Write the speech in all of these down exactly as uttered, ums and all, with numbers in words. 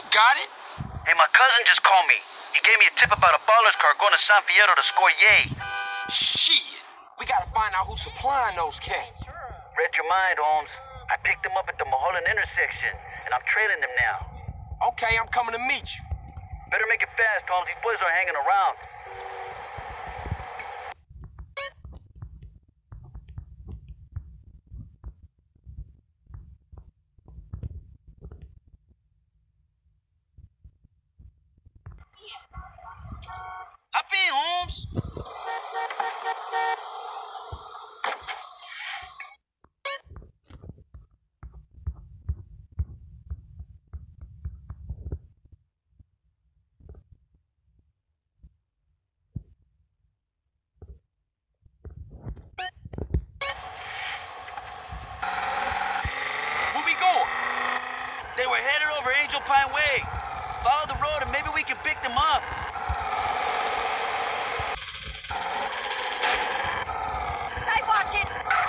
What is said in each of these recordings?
got it? Hey, my cousin just called me. He gave me a tip about a baller's car going to San Fierro to score yay. Shit. We gotta find out who's supplying those cats. Read your mind, Holmes. I picked them up at the Mulholland intersection, and I'm trailing them now. Okay, I'm coming to meet you. Better make it fast, Holmes. These boys are hanging around. Hop in, Holmes. Where we going? They were headed over Angel Pine Way. Follow the road and maybe we can pick them up. Stay watching!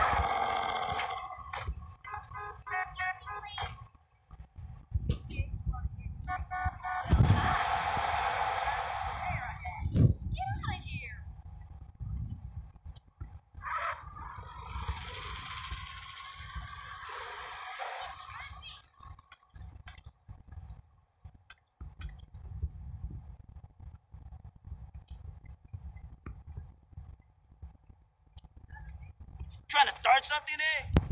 Trying to start something, eh?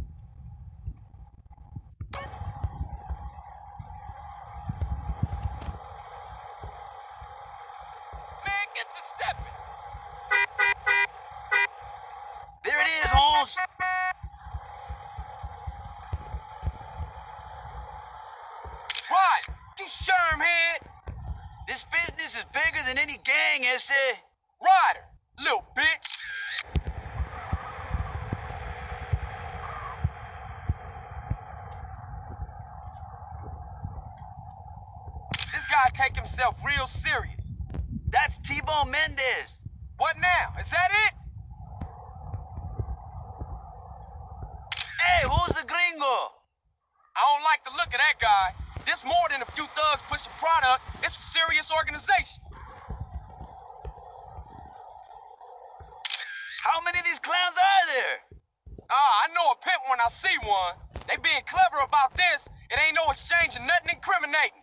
Man, get to stepping. There it is, Holmes. Right, you sherm head. This business is bigger than any gang, is it? Ryder, little bitch. This guy take himself real serious. That's T-Bone Mendez. What now? Is that it? Hey, who's the gringo? I don't like the look of that guy. This more than a few thugs pushing product. It's a serious organization. How many of these clowns are there? Ah, I know a pimp when I see one. They being clever about this. It ain't no exchange of nothing incriminating.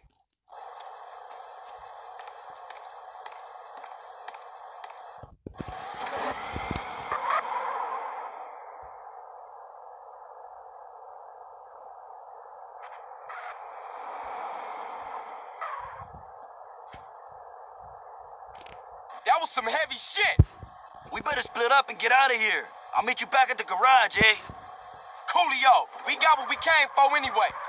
That was some heavy shit. We better split up and get out of here. I'll meet you back at the garage, eh? Coolio, we got what we came for anyway.